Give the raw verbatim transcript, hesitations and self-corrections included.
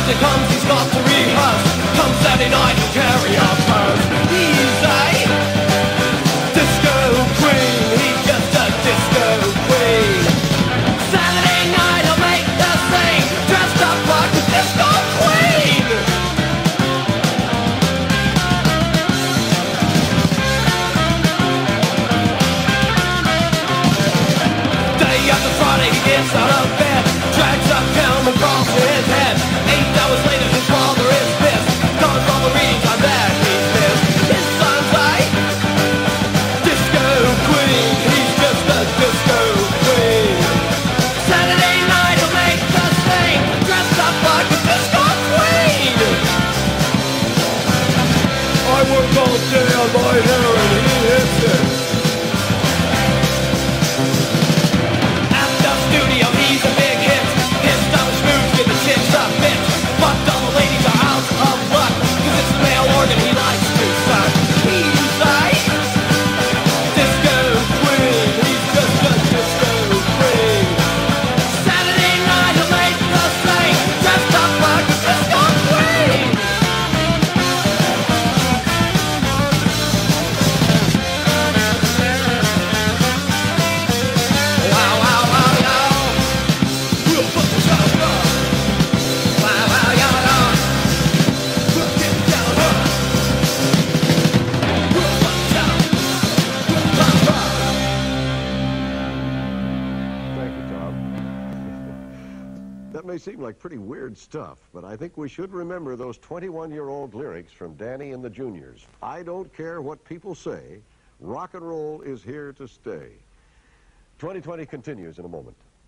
Thursday comes, he's got to rehearse. Come Saturday night, he'll carry our purse. He's a disco queen, he's just a disco queen. Saturday night, he'll make the scene, dressed up like a disco queen. Day after Friday, he gets out of bed, drags up down the cross to his head. Eight hours later, his father is pissed, cause all the readings are that he's missed. His son's a disco queen, he's just a disco queen. Saturday night, he'll make the scene, dressed up like a disco queen. I work all day on my hair and he hits it. At the studio, he's a big hit. His stylish moves give the chicks a bitch. But all the ladies are out of luck, cause it's the male organ he likes to suck. He's a disco queen, he's just a disco queen. Saturday night, he'll make the scene, dressed up like a disco queen. Wow, wow, wow, wow. We'll put the show on. Wow, wow, yeah, yeah. We'll get down, huh? We'll put the show. Wow, wow. Thank you, Tom. That may seem like pretty weird stuff, but I think we should remember those twenty-one-year-old lyrics from Danny and the Juniors. I don't care what people say, rock and roll is here to stay. twenty twenty continues in a moment.